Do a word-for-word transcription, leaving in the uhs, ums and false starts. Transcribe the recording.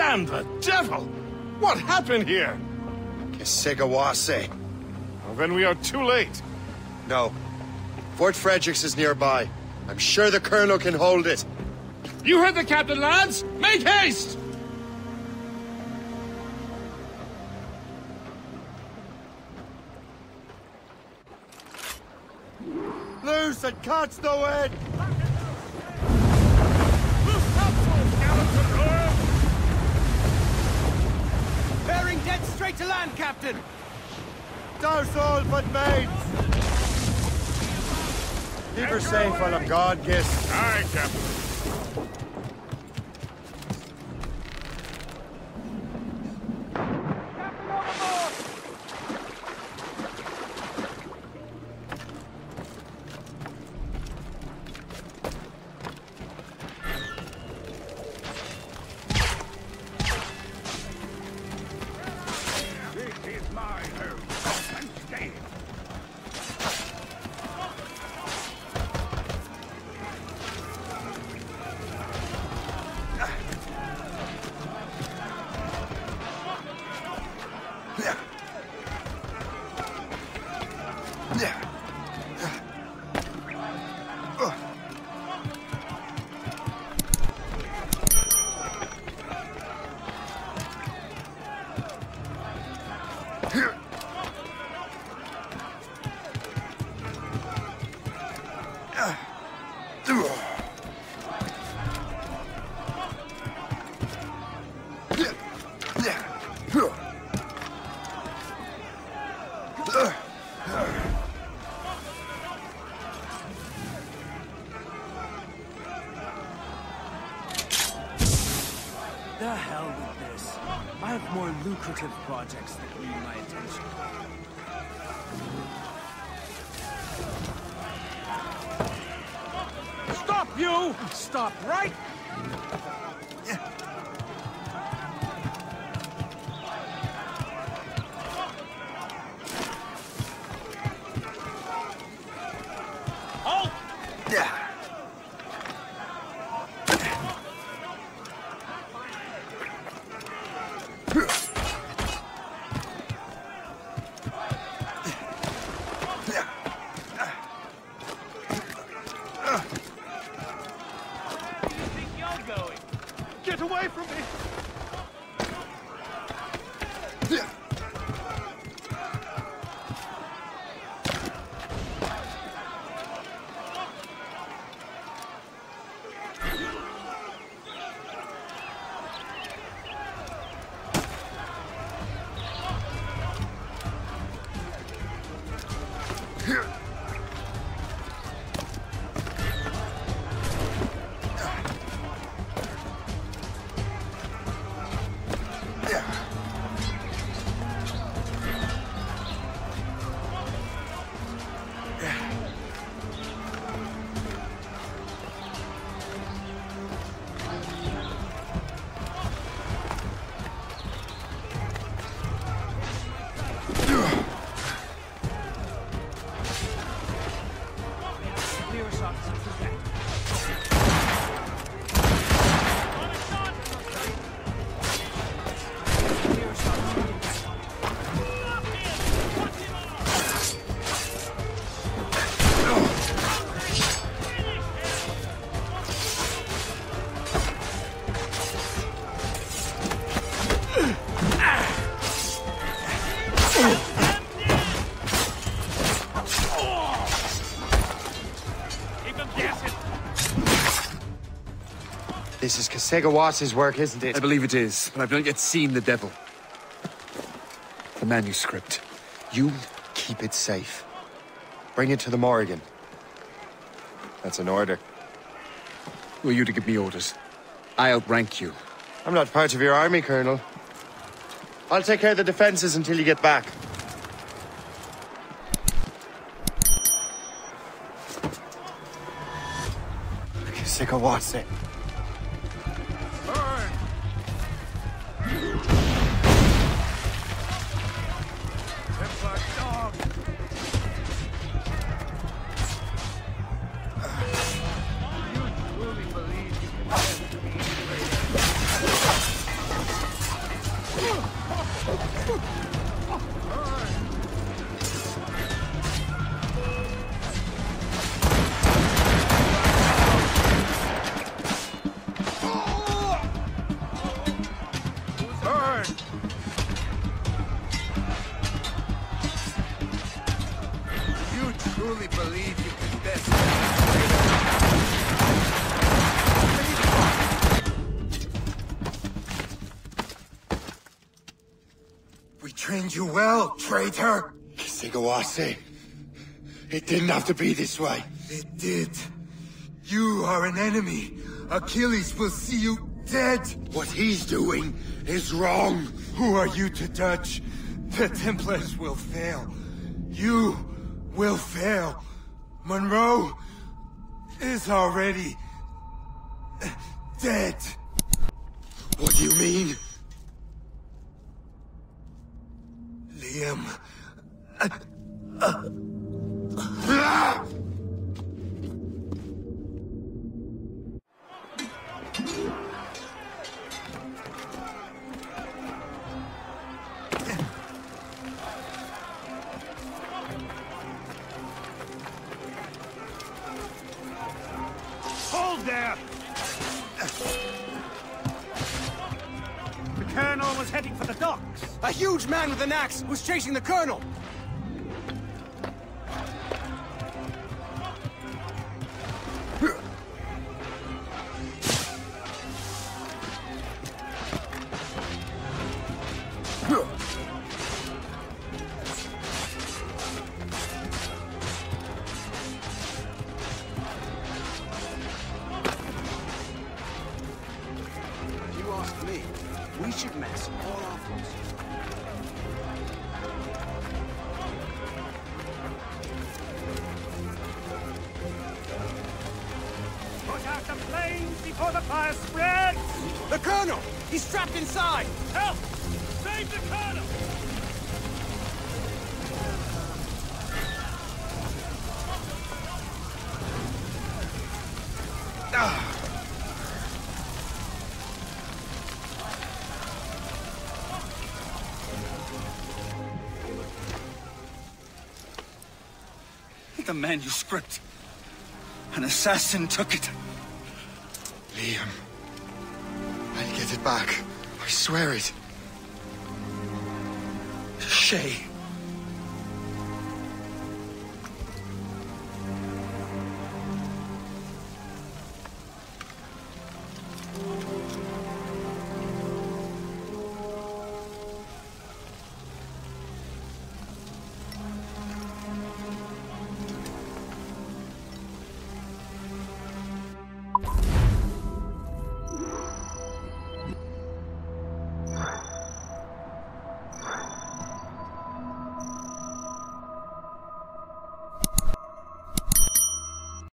Damn the devil! What happened here? Kesegawase. Well, then we are too late. No. Fort Fredericks is nearby. I'm sure the Colonel can hold it. You heard the captain, lads! Make haste! Loose and catch the wind! Loose topsails, gallants and royals! Bearing dead straight to land, Captain! Douse all but mates! Keep her safe while I'm gone, Kiss. Aye, Captain. The hell with this. I have more lucrative projects that need my attention. Stop, you! Stop right! Halt! Get away from me! This is Kesegawase's work, isn't it? I believe it is, but I've not yet seen the devil. The manuscript. You keep it safe. Bring it to the Morrigan. That's an order. Who are you to give me orders? I outrank you. I'm not part of your army, Colonel. I'll take care of the defenses until you get back. Kesekawase. truly believe you can best. We trained you well, traitor! Sigawase. It didn't have to be this way. It did. You are an enemy. Achilles will see you dead. What he's doing is wrong. Who are you to judge? The Templars will fail. You will fail. Monroe is already dead. What do you mean? Liam. Hold there! The Colonel was heading for the docks. A huge man with an axe was chasing the Colonel! You ask me, we should mass all our forces. Put out the flames before the fire spreads! The Colonel! He's trapped inside! Help! Save the Colonel! The manuscript. An assassin took it. Liam. I'll get it back. I swear it. Shay.